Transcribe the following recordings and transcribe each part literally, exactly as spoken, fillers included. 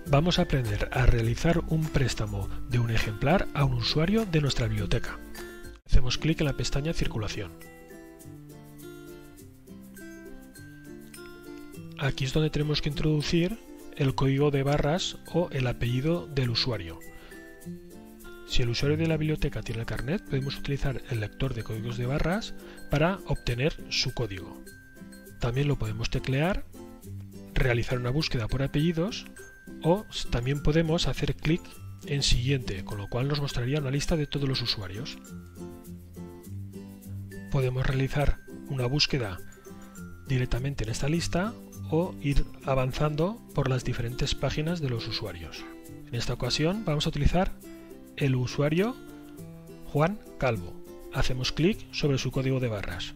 Vamos a aprender a realizar un préstamo de un ejemplar a un usuario de nuestra biblioteca. Hacemos clic en la pestaña Circulación. Aquí es donde tenemos que introducir el código de barras o el apellido del usuario. Si el usuario de la biblioteca tiene el carnet, podemos utilizar el lector de códigos de barras para obtener su código. También lo podemos teclear, realizar una búsqueda por apellidos o también podemos hacer clic en Siguiente, con lo cual nos mostraría una lista de todos los usuarios. Podemos realizar una búsqueda directamente en esta lista o ir avanzando por las diferentes páginas de los usuarios. En esta ocasión vamos a utilizar el usuario Juan Calvo. Hacemos clic sobre su código de barras.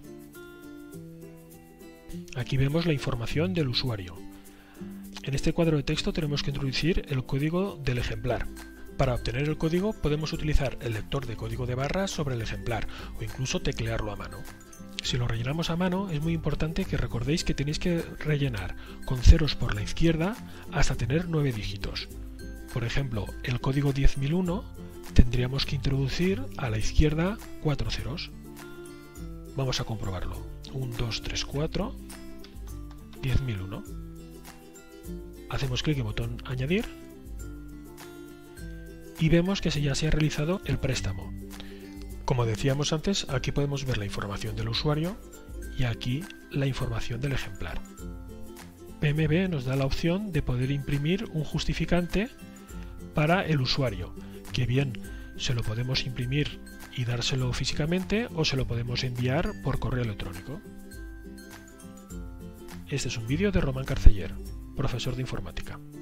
Aquí vemos la información del usuario. En este cuadro de texto tenemos que introducir el código del ejemplar. Para obtener el código podemos utilizar el lector de código de barras sobre el ejemplar o incluso teclearlo a mano. Si lo rellenamos a mano, es muy importante que recordéis que tenéis que rellenar con ceros por la izquierda hasta tener nueve dígitos. Por ejemplo, el código diez mil uno tendríamos que introducir a la izquierda cuatro ceros. Vamos a comprobarlo. uno, dos, tres, cuatro, diez mil uno. Hacemos clic en el botón Añadir y vemos que ya se ha realizado el préstamo. Como decíamos antes, aquí podemos ver la información del usuario y aquí la información del ejemplar. P M B nos da la opción de poder imprimir un justificante para el usuario, que bien se lo podemos imprimir y dárselo físicamente o se lo podemos enviar por correo electrónico. Este es un vídeo de Román Carceller, profesor de informática.